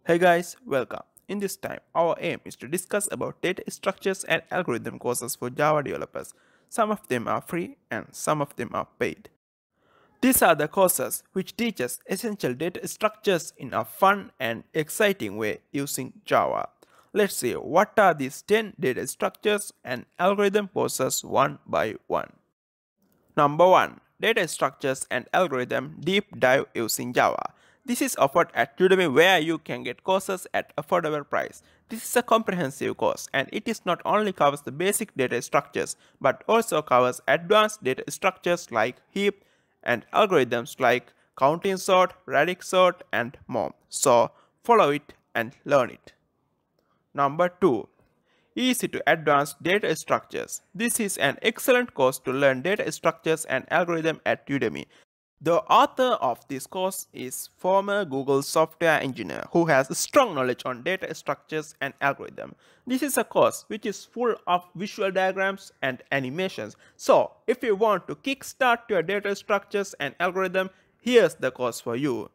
Hey guys, welcome. In this time, our aim is to discuss about data structures and algorithm courses for Java developers. Some of them are free and some of them are paid. These are the courses which teach us essential data structures in a fun and exciting way using Java. Let's see what are these 10 data structures and algorithm courses one by one. Number 1. Data Structures and Algorithm Deep Dive using Java. This is offered at Udemy where you can get courses at affordable price. This is a comprehensive course and it is not only covers the basic data structures but also covers advanced data structures like heap and algorithms like counting sort, radix sort and more. So follow it and learn it. Number 2. Easy to Advanced Data Structures. This is an excellent course to learn data structures and algorithm at Udemy. The author of this course is former Google software engineer who has strong knowledge on data structures and algorithm. This is a course which is full of visual diagrams and animations. So, if you want to kickstart your data structures and algorithm, here's the course for you.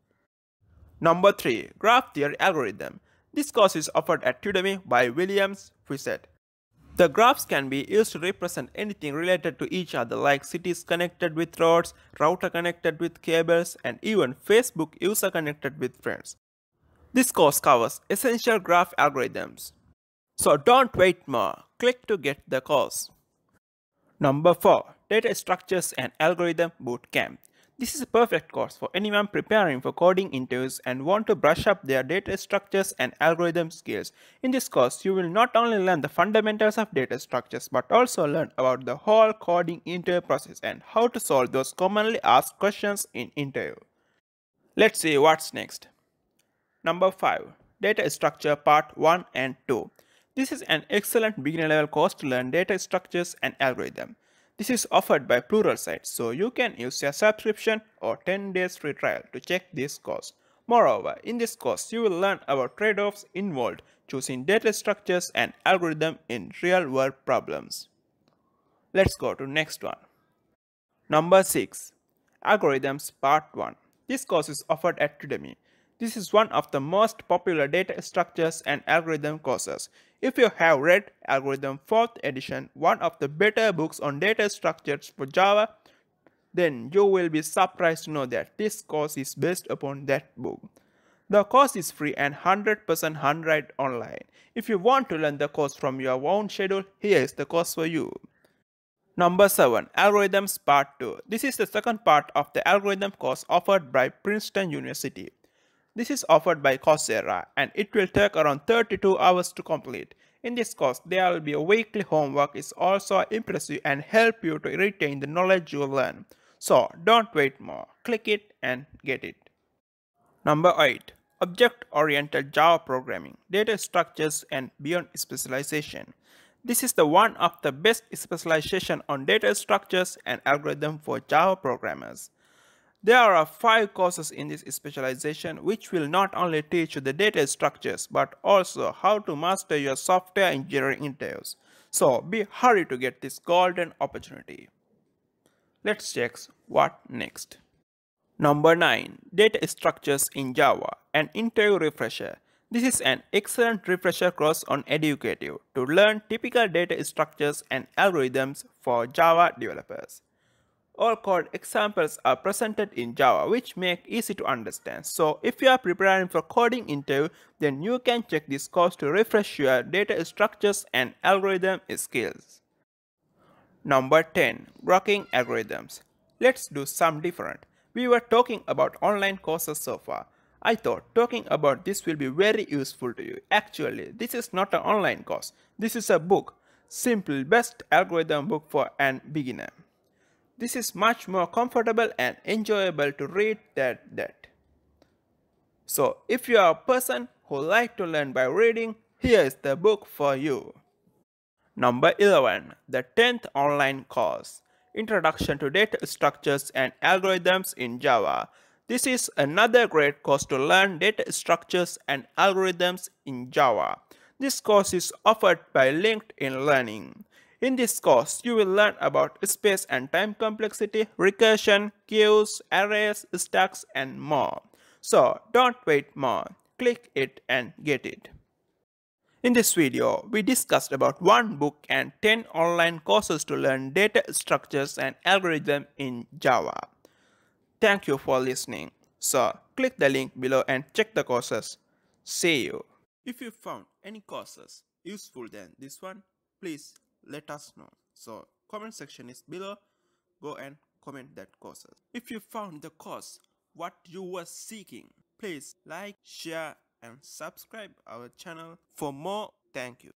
Number 3. Graph Theory Algorithm. This course is offered at Udemy by Williams Fissett. The graphs can be used to represent anything related to each other like cities connected with roads, router connected with cables, and even Facebook user connected with friends. This course covers essential graph algorithms. So don't wait more, click to get the course. Number 4. Data Structures and Algorithm Bootcamp. This is a perfect course for anyone preparing for coding interviews and want to brush up their data structures and algorithm skills. In this course, you will not only learn the fundamentals of data structures but also learn about the whole coding interview process and how to solve those commonly asked questions in interview. Let's see what's next. Number 5. Data Structure Part 1 and 2. This is an excellent beginner level course to learn data structures and algorithm. This is offered by Pluralsight, so you can use your subscription or 10 days free trial to check this course. Moreover, in this course, you will learn about trade-offs involved choosing data structures and algorithm in real-world problems. Let's go to next one. Number 6. Algorithms Part 1. This course is offered at Udemy. This is one of the most popular data structures and algorithm courses. If you have read Algorithm 4th edition, one of the better books on data structures for Java, then you will be surprised to know that this course is based upon that book. The course is free and 100% handwritten online. If you want to learn the course from your own schedule, here is the course for you. Number 7. Algorithms Part 2. This is the second part of the algorithm course offered by Princeton University. This is offered by Coursera and it will take around 32 hours to complete. In this course, there will be a weekly homework is also impressive and help you to retain the knowledge you learn. So don't wait more, click it and get it. Number 8. Object-Oriented Java Programming, Data Structures and Beyond Specialization. This is the one of the best specialization on data structures and algorithm for Java programmers. There are 5 courses in this specialization which will not only teach you the data structures but also how to master your software engineering interviews. So be hurry to get this golden opportunity. Let's check what next. Number 9. Data Structures in Java, an interview refresher. This is an excellent refresher course on Educative to learn typical data structures and algorithms for Java developers. All code examples are presented in Java which make easy to understand. So if you are preparing for coding interview, then you can check this course to refresh your data structures and algorithm skills. Number 10. Grokking Algorithms. Let's do some different. We were talking about online courses so far. I thought talking about this will be very useful to you. Actually, this is not an online course. This is a book. Simple best algorithm book for an beginner. This is much more comfortable and enjoyable to read than that. So if you are a person who like to learn by reading, here is the book for you. Number 11. The 10th online course, Introduction to Data Structures and Algorithms in Java. This is another great course to learn data structures and algorithms in Java. This course is offered by LinkedIn Learning. In this course, you will learn about space and time complexity, recursion, queues, arrays, stacks, and more. So don't wait more. click it and get it. In this video, we discussed about one book and 10 online courses to learn data structures and algorithms in Java. Thank you for listening. So, click the link below and check the courses. See you. If you found any courses useful than this one, please let us know. So, comment section is below. Go and comment that courses. If you found the course what you were seeking, please like, share and subscribe our channel for more. Thank you.